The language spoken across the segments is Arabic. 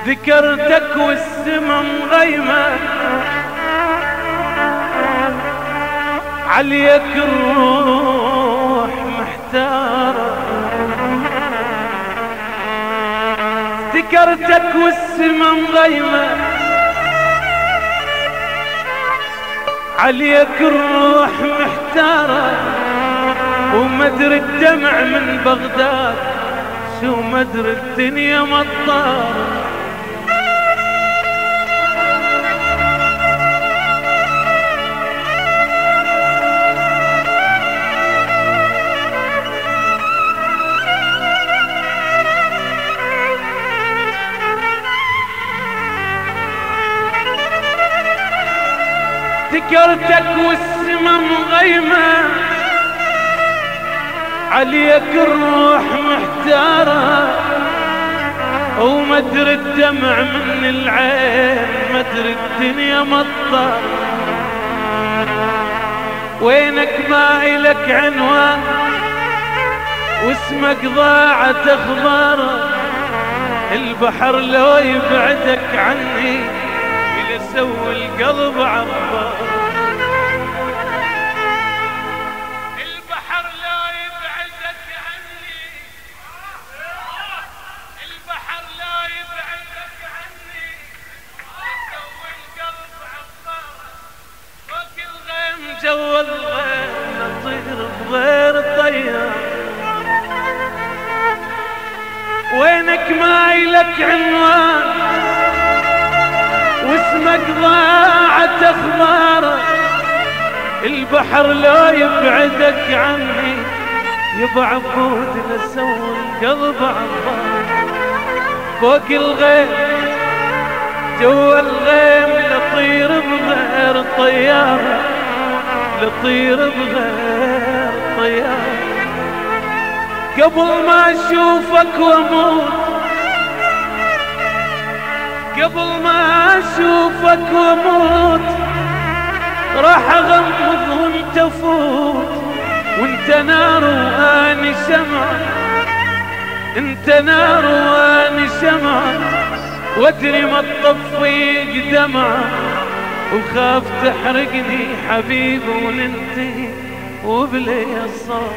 ذكرتك والسما مغيمة عليك الروح محتارة، ذكرتك والسما مغيمة عليك الروح محتارة، ومدري الدمع من بغداد شو مدري الدنيا مطارة. ذكرتك والسما مغيمة عليك الروح محتارة، ومدري الدمع من العين مدري الدنيا مطارة. وينك ما إلك عنوان واسمك ضاعت اخباره، البحر لو يبعدك عني يسوي القلب عبار. البحر لا يبعدك عني، البحر لا يبعدك عني يسوي القلب عبار. فوق الغيم جو الغيم نطير بغير الطيار. وينك ما إلك عنوان واسمك ضاعت اخباره، البحر لا يبعدك عني يبا عبود نسوي القلب عبار. فوق الغيم جوا الغيم لطير بغير طيارة، لطير بغير طيارة. قبل ما اشوفك واموت، قبل ما اشوفك واموت راح اغمض وانت افوت، وانت نار واني شمعة، انت نار واني شمعة، وادري ما تطفيك دمعة، وخاف تحرقني حبيبي وننتهي وبلي الصوت.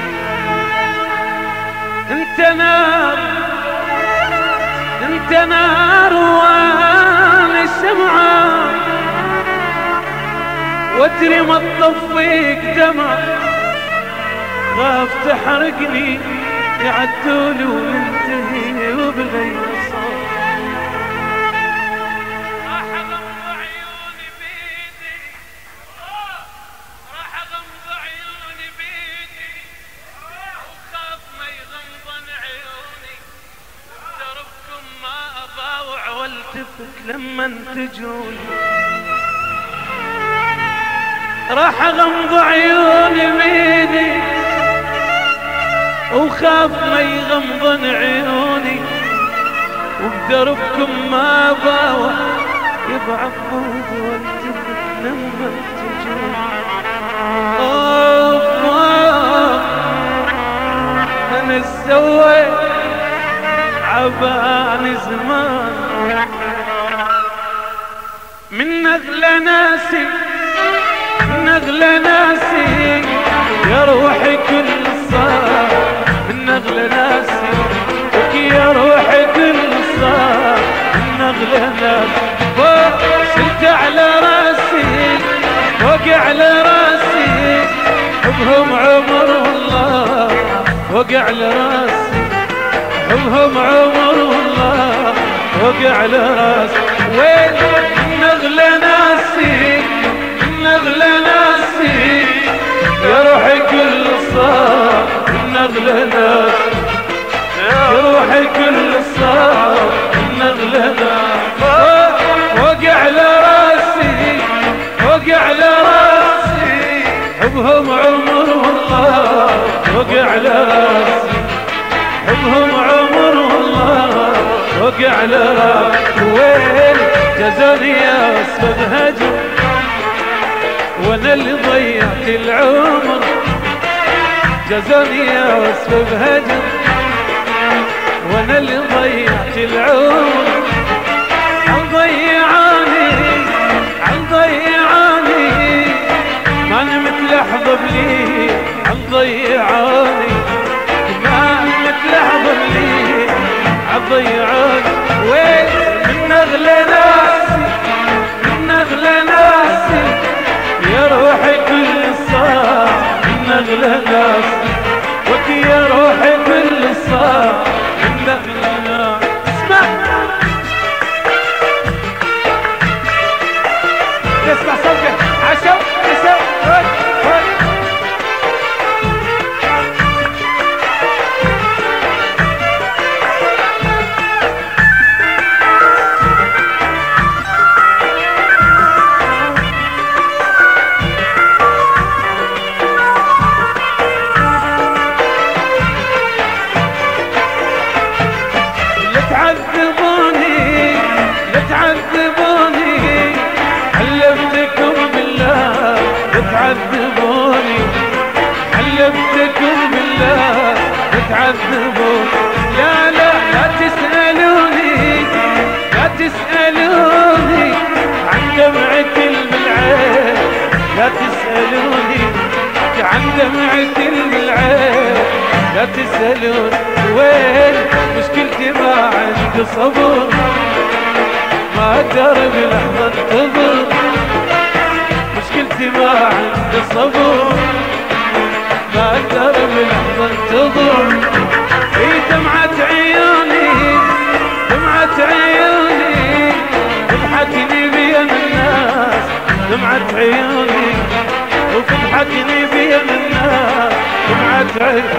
انت نار، انت نار وانا شمعة، وادري ما تطفيك دمع، خاف تحرقني يعدولي وننتهي وبغير صوت. راح اغمض عيوني بيدي، راح اغمض عيوني بيدي، وخاف ما يغمضن عيوني، دربكم ما أضاوع والتفت لما تجوني. راح اغمض عيوني بيدي وخاف ما يغمضن عيوني، وبدربكم ما باوع يبا عبود والتفت لما تجوني. اوف انا سويت عباني زمان من نغلى ناسي، من نغلى ناسي يا روحي كل صار، من نغلى ناسي وك يا روحي كل صار، من نغلى ناسي فوق شلت على راسي، فوق على راسي حبهم عمر والله، فوق على راسي حبهم عمر والله، فوق على راسي. وين نغلى ناسي، نغلى ناسي يا روحي كل صار، نغلى ناسي يا روحي كل صار، نغلى ناسي فوق على راسي، فوق على راسي حبهم عمر والله، فوق على راسي حبهم عمر والله، فوق على راسي. وين جزوني يا اسباب هجر وانا اللي ضيعت العمر، جزوني يا وصف بهجر وانا اللي ضيعت العمر. عضيعوني ما متلحظ لي عضيعوني وين من أغلى ناسي من أغلى ناسي يا روحي كل الصار من أغلى ناسي وكي يا روحي كل الصار من أغلى ناسي اسمع صوتك عشو عشو هاي هاي لا تعذبوني لا تعذبوني حلفتكم بالله لا تعذبوني حلفتكم بالله لا تعذبوني لا لا لا تسألوني لا تسألوني عن دمعة بالعين لا تسألوني عن دمعة بالعين لا تسألوني وين مشكلتي ما عندي صبر ما اقدر بلحظة انتظر مشكلتي ما عندي صبر ما اقدر بلحظة انتظر في دمعة عيوني دمعة عيوني تضحكني بين الناس دمعة عيوني وتضحكني بين الناس دمعة عيوني